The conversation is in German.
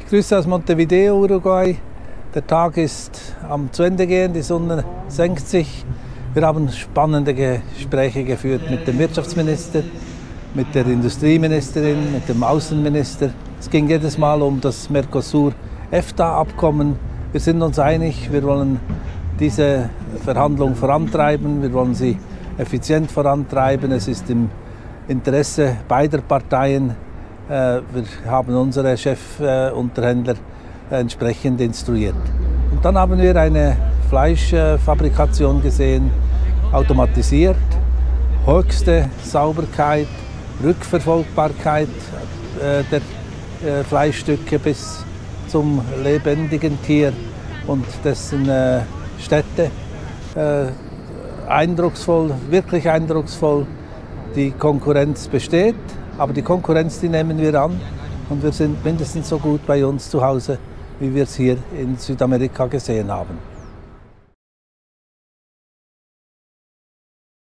Ich grüße aus Montevideo, Uruguay. Der Tag ist am zu Ende gehen, die Sonne senkt sich. Wir haben spannende Gespräche geführt mit dem Wirtschaftsminister, mit der Industrieministerin, mit dem Außenminister. Es ging jedes Mal um das Mercosur-EFTA-Abkommen. Wir sind uns einig, wir wollen diese Verhandlungen vorantreiben, wir wollen sie effizient vorantreiben. Es ist im Interesse beider Parteien. Wir haben unsere Chefunterhändler entsprechend instruiert. Und dann haben wir eine Fleischfabrikation gesehen, automatisiert, höchste Sauberkeit, Rückverfolgbarkeit der Fleischstücke bis zum lebendigen Tier und dessen Stätte. Eindrucksvoll, wirklich eindrucksvoll. Die Konkurrenz besteht, aber die Konkurrenz, die nehmen wir an und wir sind mindestens so gut bei uns zu Hause, wie wir es hier in Südamerika gesehen haben.